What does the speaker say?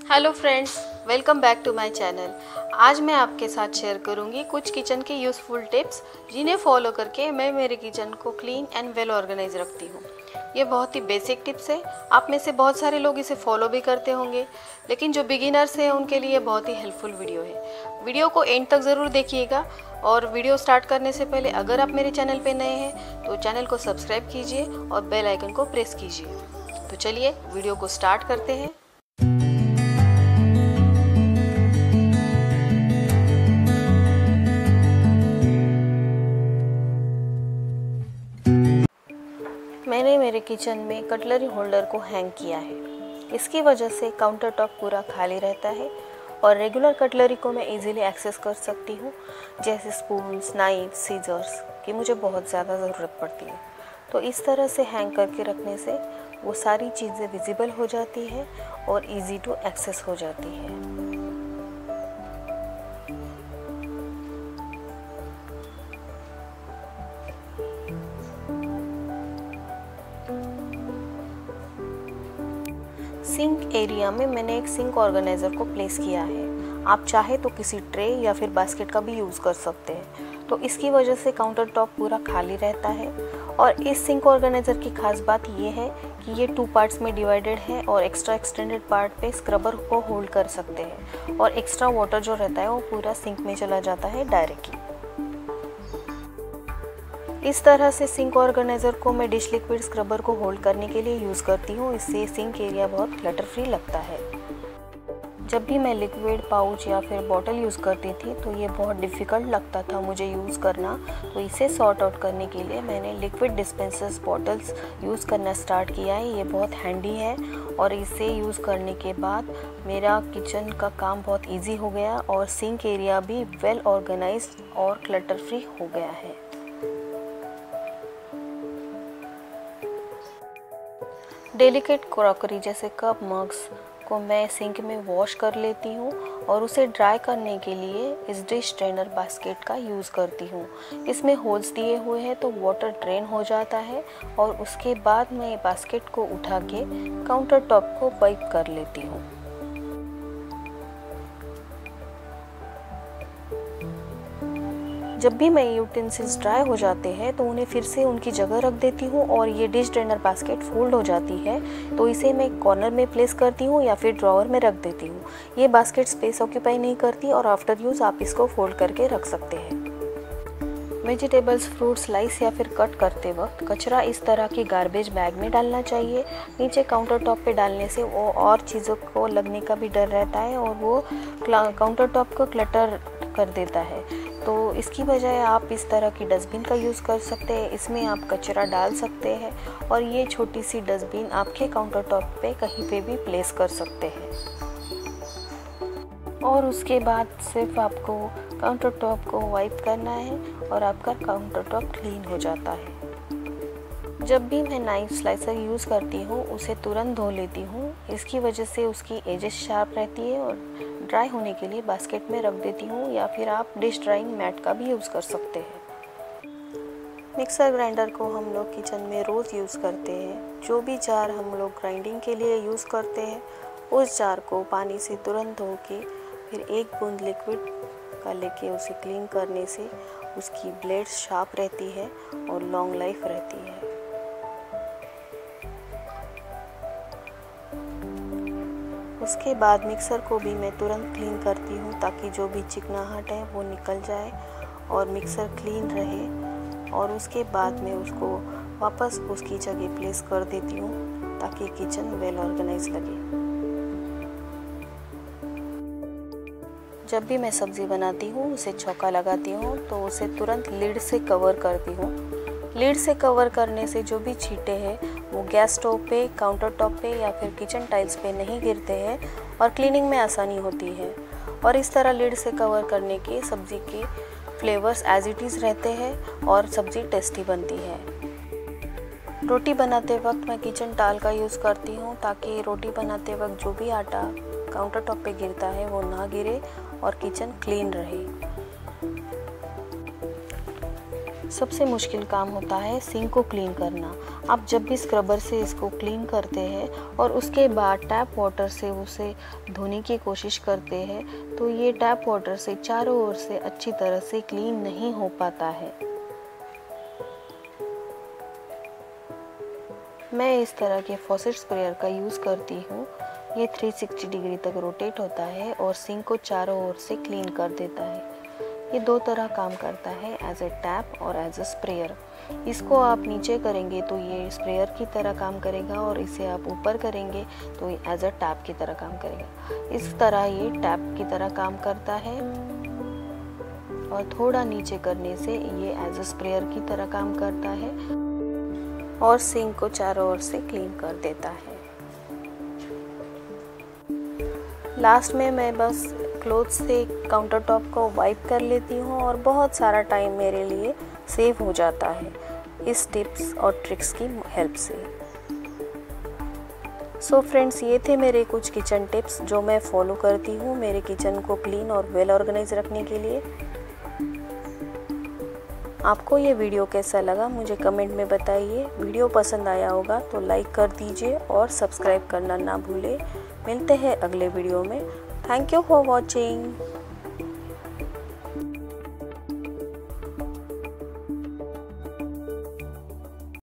Hello friends, welcome back to my channel. आज मैं आपके साथ शेयर करूंगी कुछ किचन के यूज़फुल टिप्स जिन्हें फॉलो करके मैं मेरे किचन को क्लीन एंड वेल ऑर्गेनाइज रखती हूँ। ये बहुत ही बेसिक टिप्स है। आप में से बहुत सारे लोग इसे फॉलो भी करते होंगे, लेकिन जो बिगिनर्स हैं उनके लिए बहुत ही हेल्पफुल वीडियो है। वीडियो को एंड तक ज़रूर देखिएगा। और वीडियो स्टार्ट करने से पहले अगर आप मेरे चैनल पर नए हैं तो चैनल को सब्सक्राइब कीजिए और बेल आइकन को प्रेस कीजिए। तो चलिए वीडियो को स्टार्ट करते हैं। मैंने मेरे किचन में कटलरी होल्डर को हैंग किया है। इसकी वजह से काउंटर टॉप पूरा खाली रहता है और रेगुलर कटलरी को मैं इजीली एक्सेस कर सकती हूँ, जैसे स्पून्स, नाइफ, सीजर्स की मुझे बहुत ज़्यादा ज़रूरत पड़ती है। तो इस तरह से हैंग करके रखने से वो सारी चीज़ें विजिबल हो जाती है और इजी टू एक्सेस हो जाती है। सिंक एरिया में मैंने एक सिंक ऑर्गेनाइज़र को प्लेस किया है। आप चाहे तो किसी ट्रे या फिर बास्केट का भी यूज़ कर सकते हैं। तो इसकी वजह से काउंटर टॉप पूरा खाली रहता है। और इस सिंक ऑर्गेनाइज़र की खास बात ये है कि ये 2 पार्ट्स में डिवाइडेड है और एक्स्ट्रा एक्सटेंडेड पार्ट पे स्क्रबर को होल्ड कर सकते हैं और एक्स्ट्रा वाटर जो रहता है वो पूरा सिंक में चला जाता है डायरेक्टली। इस तरह से सिंक ऑर्गेनाइज़र को मैं डिश लिक्विड स्क्रबर को होल्ड करने के लिए यूज़ करती हूँ। इससे सिंक एरिया बहुत क्लटर फ्री लगता है। जब भी मैं लिक्विड पाउच या फिर बॉटल यूज़ करती थी तो ये बहुत डिफ़िकल्ट लगता था मुझे यूज़ करना। तो इसे सॉर्ट आउट करने के लिए मैंने लिक्विड डिस्पेंसर्स बॉटल्स यूज़ करना स्टार्ट किया है। ये बहुत हैंडी है और इसे यूज़ करने के बाद मेरा किचन का काम बहुत ईजी हो गया और सिंक एरिया भी वेल ऑर्गेनाइज्ड और क्लटर फ्री हो गया है। डेलिकेट क्रॉकरी जैसे कप, मग्स को मैं सिंक में वॉश कर लेती हूँ और उसे ड्राई करने के लिए इस डिश ड्रेनर बास्केट का यूज़ करती हूँ। इसमें होल्स दिए हुए हैं तो वाटर ड्रेन हो जाता है और उसके बाद मैं बास्केट को उठा के काउंटर टॉप को वाइप कर लेती हूँ। जब भी मेरे यूटेंसिल्स ड्राई हो जाते हैं तो उन्हें फिर से उनकी जगह रख देती हूँ और ये डिश ड्रेनर बास्केट फोल्ड हो जाती है। तो इसे मैं कॉर्नर में प्लेस करती हूँ या फिर ड्रॉअर में रख देती हूँ। ये बास्केट स्पेस ऑक्यूपाई नहीं करती और आफ्टर यूज़ आप इसको फोल्ड करके रख सकते हैं। वेजिटेबल्स, फ्रूट स्लाइस या फिर कट करते वक्त कचरा इस तरह की गार्बेज बैग में डालना चाहिए। नीचे काउंटर टॉप पे डालने से वो और चीज़ों को लगने का भी डर रहता है और वो काउंटर टॉप को क्लटर कर देता है। तो इसकी बजाय आप इस तरह की डस्टबिन का यूज़ कर सकते हैं। इसमें आप कचरा डाल सकते हैं और ये छोटी सी डस्टबिन आपके काउंटर टॉप पे कहीं पे भी प्लेस कर सकते हैं। और उसके बाद सिर्फ आपको काउंटर टॉप को वाइप करना है और आपका काउंटर टॉप क्लीन हो जाता है। जब भी मैं नाइफ स्लाइसर यूज़ करती हूँ उसे तुरंत धो लेती हूँ। इसकी वजह से उसकी एजेस शार्प रहती है और ड्राई होने के लिए बास्केट में रख देती हूँ या फिर आप डिश ड्राइंग मैट का भी यूज़ कर सकते हैं। मिक्सर ग्राइंडर को हम लोग किचन में रोज़ यूज़ करते हैं। जो भी जार हम लोग ग्राइंडिंग के लिए यूज़ करते हैं उस जार को पानी से तुरंत धो के फिर 1 बूंद लिक्विड का लेके उसे क्लीन करने से उसकी ब्लेड्स शार्प रहती है और लॉन्ग लाइफ रहती है। उसके बाद मिक्सर को भी मैं तुरंत क्लीन करती हूँ ताकि जो भी चिकनाहट है वो निकल जाए और मिक्सर क्लीन रहे। और उसके बाद मैं उसको वापस उसकी जगह प्लेस कर देती हूँ ताकि किचन वेल ऑर्गेनाइज लगे। जब भी मैं सब्ज़ी बनाती हूँ उसे छौंका लगाती हूँ तो उसे तुरंत लिड से कवर करती हूँ। लिड से कवर करने से जो भी छींटे हैं वो गैस स्टोव पे, काउंटर टॉप पे या फिर किचन टाइल्स पे नहीं गिरते हैं और क्लीनिंग में आसानी होती है। और इस तरह लिड से कवर करने के सब्ज़ी के फ्लेवर्स एज इट इज़ रहते हैं और सब्ज़ी टेस्टी बनती है। रोटी बनाते वक्त मैं किचन टाल का यूज़ करती हूँ ताकि रोटी बनाते वक्त जो भी आटा काउंटर टॉप पे गिरता है वो ना गिरे और किचन क्लीन रहे। सबसे मुश्किल काम होता है सिंक को क्लीन करना। आप जब भी स्क्रबर से इसको क्लीन करते हैं और उसके बाद टैप वाटर से उसे धोने की कोशिश करते हैं तो ये टैप वाटर से चारों ओर से अच्छी तरह से क्लीन नहीं हो पाता है। मैं इस तरह के फॉसेट स्प्रेयर का यूज़ करती हूँ। ये 360 डिग्री तक रोटेट होता है और सिंक को चारों ओर से क्लीन कर देता है। ये दो तरह काम करता है, एज ए टैप और एज ए स्प्रेयर। इसको आप नीचे करेंगे तो ये स्प्रेयर की तरह काम करेगा और इसे आप ऊपर करेंगे तो ये एज ए टैप की तरह काम करेगा। इस तरह ये टैप की तरह काम करता है और थोड़ा नीचे करने से ये एज ए स्प्रेयर की तरह काम करता है और सिंक को चारों ओर से क्लीन कर देता है। लास्ट में मैं बस क्लोथ से काउंटर टॉप को वाइप कर लेती हूँ और बहुत सारा टाइम मेरे लिए सेव हो जाता है इस टिप्स और ट्रिक्स की हेल्प से। सो फ्रेंड्स, ये थे मेरे कुछ किचन टिप्स जो मैं फॉलो करती हूँ मेरे किचन को क्लीन और वेल ऑर्गेनाइज रखने के लिए। आपको ये वीडियो कैसा लगा मुझे कमेंट में बताइए। वीडियो पसंद आया होगा तो लाइक कर दीजिए और सब्सक्राइब करना ना भूलें। मिलते हैं अगले वीडियो में। Thank you for watching.